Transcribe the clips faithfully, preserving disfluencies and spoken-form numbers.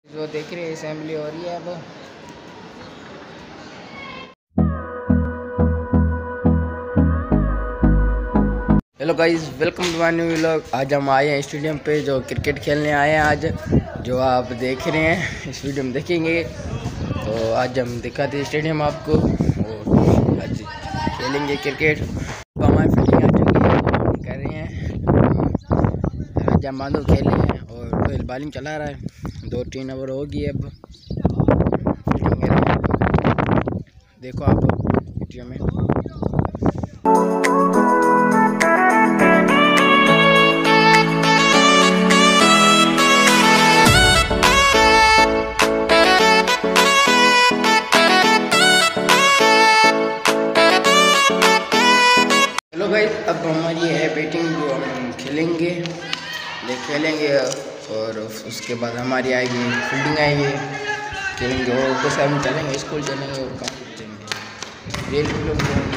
जो देख रहे हैं असेंबली हो रही है अब। Hello guys, welcome to my new vlog. आज हम आए हैं स्टेडियम पे, जो क्रिकेट खेलने आए हैं आज, जो आप देख रहे हैं इस वीडियो में देखेंगे। तो आज हम दिखाते हैं स्टेडियम आपको और आज खेलेंगे क्रिकेट। तो हमारी फील्डिंग आ चुकी है, हम कर रहे हैं। आज हम बांधो खेले हैं और कोयल बॉलिंग चला रहा है। दो तीन ओवर होगी अब। फील्डिंग कर रहे हैं, देखो आप वीडियो में। हेलो गाइस, अब हमारी है बैटिंग, जो हम खेलेंगे ले खेलेंगे और उसके बाद हमारी आएगी फील्डिंग आएगी, खेलेंगे और बस हम चलेंगे, स्कूल चलेंगे और काम करेंगे, रेल भी लोग जाएंगे।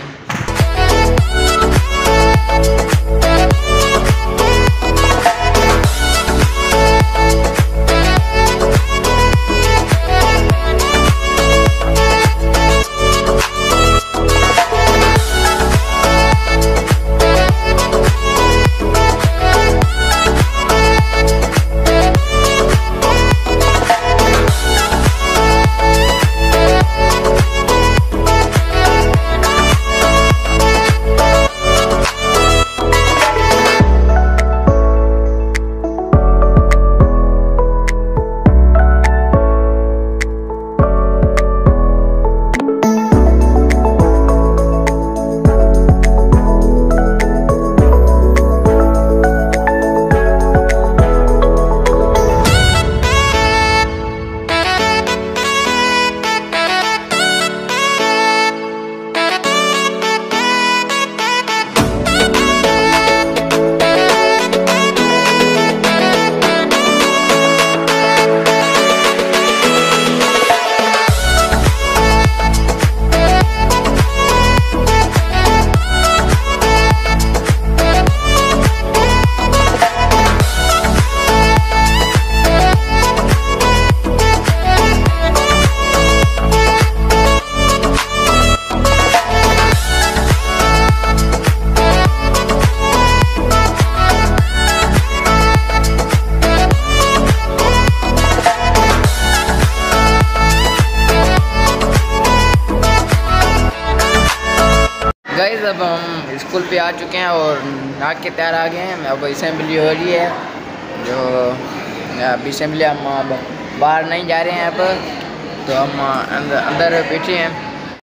गाइस, अब हम स्कूल पे आ चुके हैं और नहा के तैयार आ गए हैं। अब असेंबली हो रही है, जो अब असेंबली हम अब बाहर नहीं जा रहे हैं। अब तो हम अंदर अंदर बैठे हैं।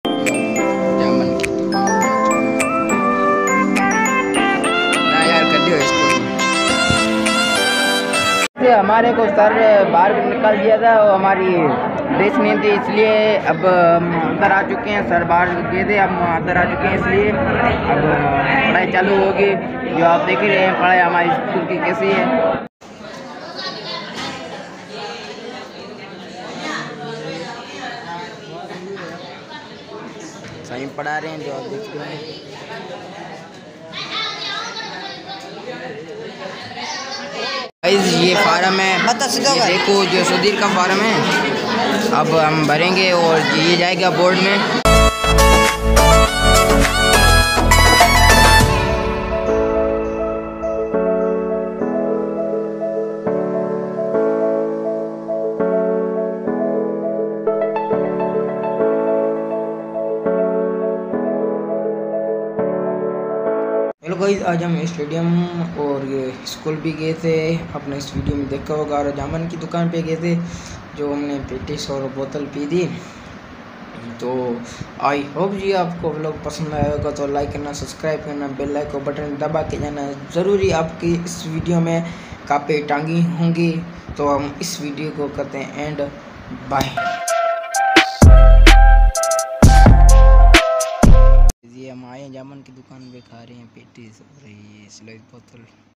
ना यार कर दियो स्कूल से हमारे को सर बाहर निकाल दिया था, वो हमारी ड्रेस नहीं थी, इसलिए अब हम अंदर आ चुके हैं। सर बाहर गए थे, हम अंदर आ चुके हैं, इसलिए अब पढ़ाई चालू होगी। जो आप देख रहे हैं पढ़ाई हमारी स्कूल की कैसी है। सही पढ़ा रहे हैं, जो आप देख रहे हैं। ये फार्म है, ये देखो, जो सुधीर का फार्म है। अब हम भरेंगे और ये जाएगा बोर्ड में। हेलो गाइस, आज हम स्टेडियम और ये स्कूल भी गए थे। आपने इस वीडियो में देखा होगा, और जामन की दुकान पे गए थे, जो हमने पेटिस और बोतल पी दी। तो आई होप जी आपको व्लॉग पसंद आया होगा, तो लाइक करना, सब्सक्राइब करना, बेल आइकन बटन दबा के जाना ज़रूरी। आपकी इस वीडियो में कापे टांगी होंगी। तो हम इस वीडियो को करते हैं एंड बाय। ये हम आए जामन की दुकान पे, खा रहे हैं पेटीज और ये स्लाइस बोतल।